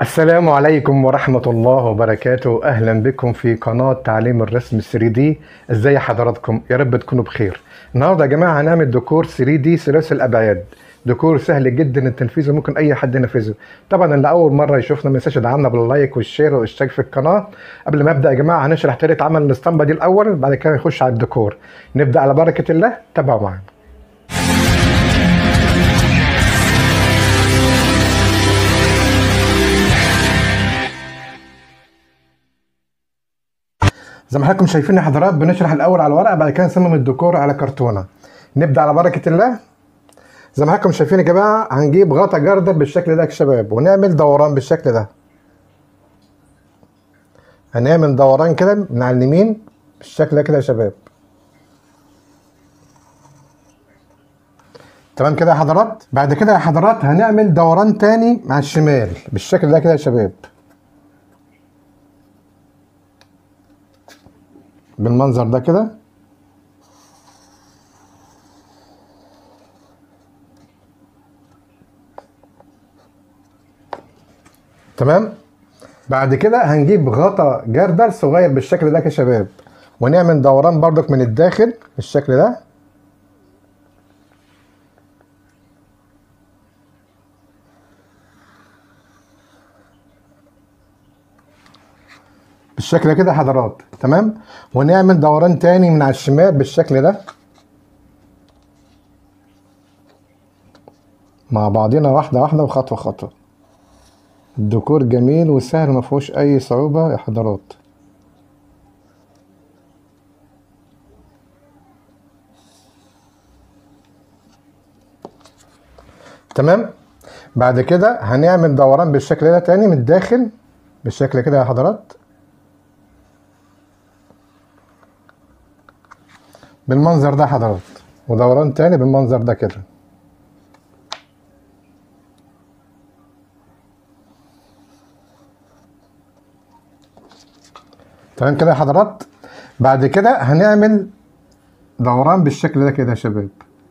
السلام عليكم ورحمة الله وبركاته. أهلا بكم في قناة تعليم الرسم 3D. ازاي حضراتكم؟ يا رب تكونوا بخير. النهاردة يا جماعة هنعمل ديكور 3D ثلاثي الأبعاد. ديكور سهل جدا التنفيذ وممكن أي حد ينفذه. طبعا اللي أول مرة يشوفنا ما ينساش يدعمنا باللايك والشير والاشتراك في القناة. قبل ما أبدأ يا جماعة هنشرح طريقة عمل الاسطمبة دي الأول، بعد كده نخش على الديكور. نبدأ على بركة الله، تابعوا معانا. زي ما حضراتكم شايفين يا حضرات بنشرح الاول على الورقه، بعد كده نصمم الديكور على كرتونه. نبدا على بركه الله. زي ما حضراتكم شايفين يا جماعه هنجيب غطا جردل بالشكل ده يا شباب، ونعمل دوران بالشكل ده. هنعمل دوران كده من على اليمين بالشكل ده كده يا شباب. تمام كده يا حضرات. بعد كده يا حضرات هنعمل دوران تاني مع الشمال بالشكل ده كده يا شباب، بالمنظر ده كده. تمام. بعد كده هنجيب غطا جردل صغير بالشكل ده يا شباب، ونعمل دوران بردك من الداخل بالشكل ده بالشكل ده كده يا حضرات. تمام. ونعمل دوران تاني من على الشمال بالشكل ده مع بعضنا، واحده واحده وخطوه خطوه. الديكور جميل وسهل ما فيهوش اي صعوبه يا حضرات. تمام. بعد كده هنعمل دوران بالشكل ده تاني من الداخل بالشكل كده يا حضرات، بالمنظر ده يا حضرات. ودوران تاني بالمنظر ده كده. تمام كده يا حضرات. بعد كده هنعمل دوران بالشكل ده كده يا شباب.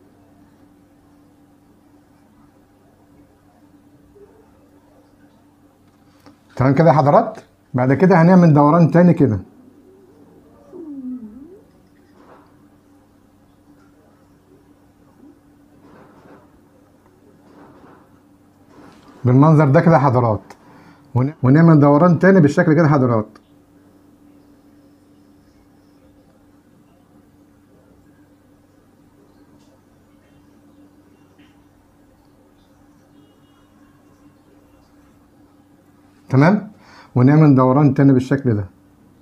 تمام كده يا حضرات. بعد كده هنعمل دوران تاني كده بالمنظر ده كده يا حضرات، ونعمل دوران تاني بالشكل كده يا حضرات. تمام. ونعمل دوران تاني بالشكل ده.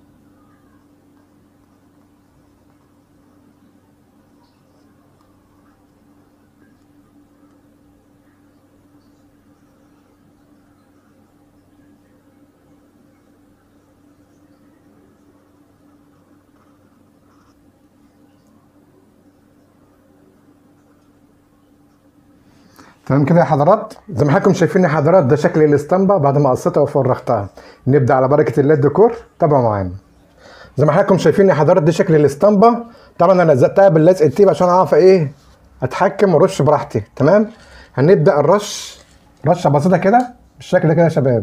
تمام كده يا حضرات. زي ما حضراتكم شايفين يا حضرات ده شكل الاسطمبه بعد ما قصيتها وفرغتها. نبدا على بركه الله الديكور، تابعوا معانا. زي ما حضراتكم شايفين يا حضرات دي شكل الاسطمبه. طبعا انا لزقتها باللزق التيب عشان اعرف ايه اتحكم وارش براحتي. تمام. هنبدا الرش رشه بسيطه كده بالشكل ده كده يا شباب.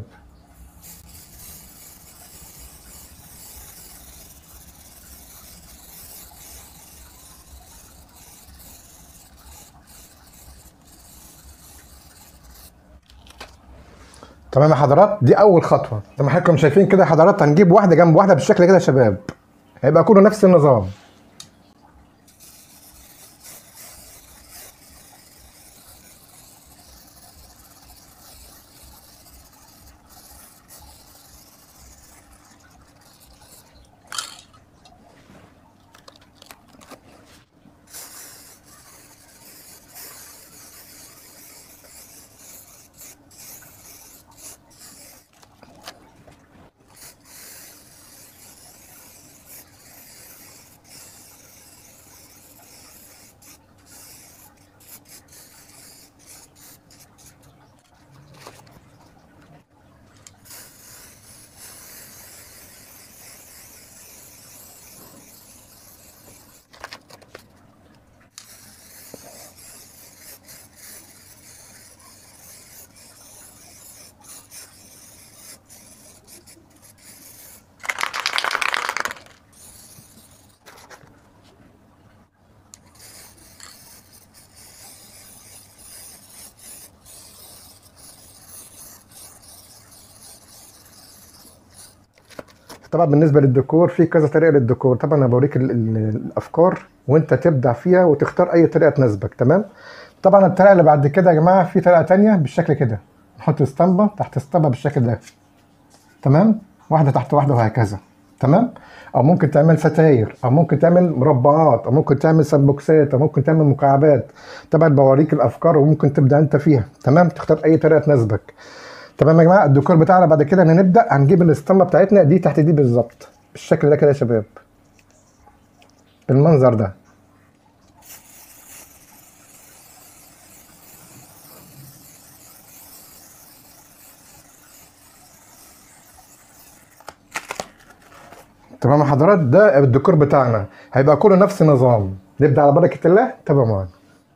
تمام يا حضرات. دي اول خطوه. زي ما حضراتكم شايفين كده يا حضرات هنجيب واحده جنب واحده بالشكل كده يا شباب، هيبقى كله نفس النظام. طبعا بالنسبه للديكور في كذا طريقه للديكور، طبعا انا بوريك الافكار وانت تبدع فيها وتختار اي طريقه تناسبك. تمام. طبعا الطريقه اللي بعد كده يا جماعه في طريقه تانية بالشكل كده، نحط اسطمبه تحت اسطمبه بالشكل ده. تمام. واحده تحت واحده وهكذا. تمام. او ممكن تعمل ستاير، او ممكن تعمل مربعات، او ممكن تعمل سمبوكسات، او ممكن تعمل مكعبات. طبعا بوريك الافكار وممكن تبدا انت فيها. تمام. تختار اي طريقه تناسبك. تمام يا جماعه. الديكور بتاعنا بعد كده هنبدا هنجيب الاسطمبه بتاعتنا دي تحت دي بالظبط بالشكل ده كده يا شباب، بالمنظر ده. تمام يا حضرات. ده الديكور بتاعنا هيبقى كله نفس النظام. نبدا على بركه الله. تابعوا معانا.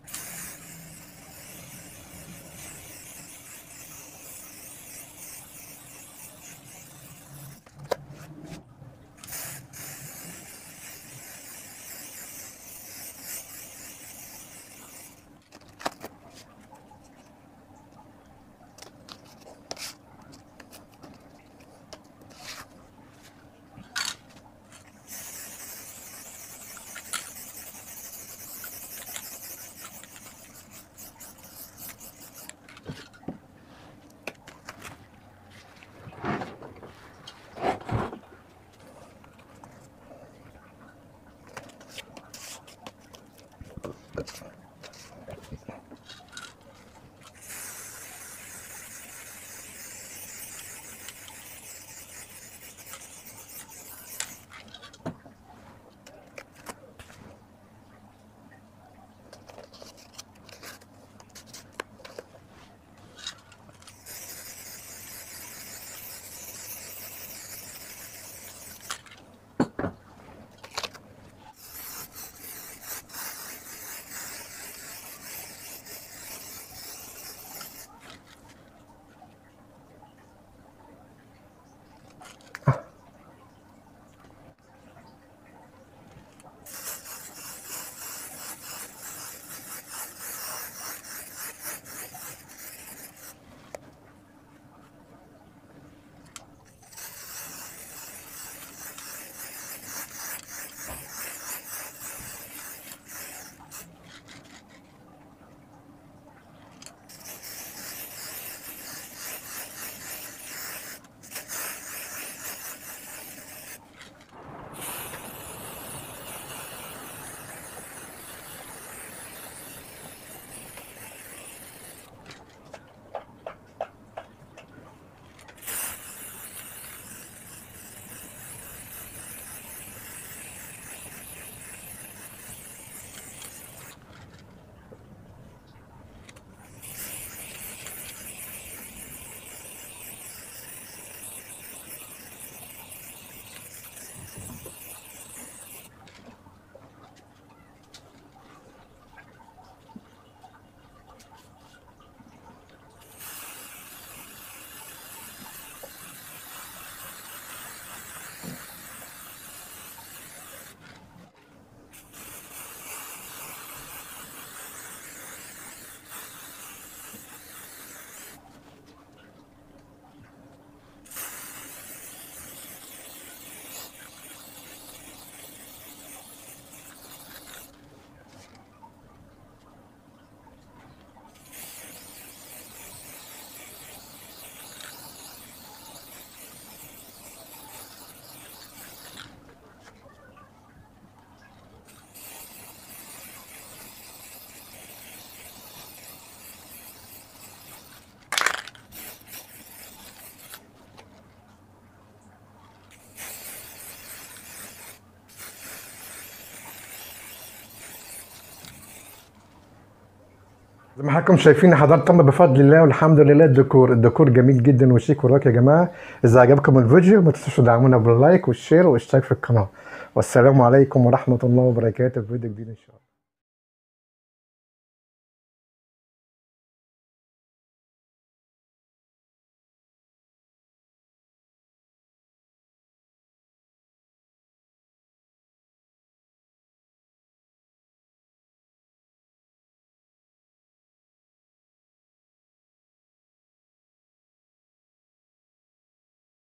زي ما حضراتكم شايفين حضرتك تم بفضل الله والحمد لله. الديكور جميل جدا وشيك وراك يا جماعه. اذا عجبكم الفيديو ما تنسوش تدعمونا باللايك والشير والاشتراك في القناه. والسلام عليكم ورحمه الله وبركاته في فيديو جديد ان شاء الله.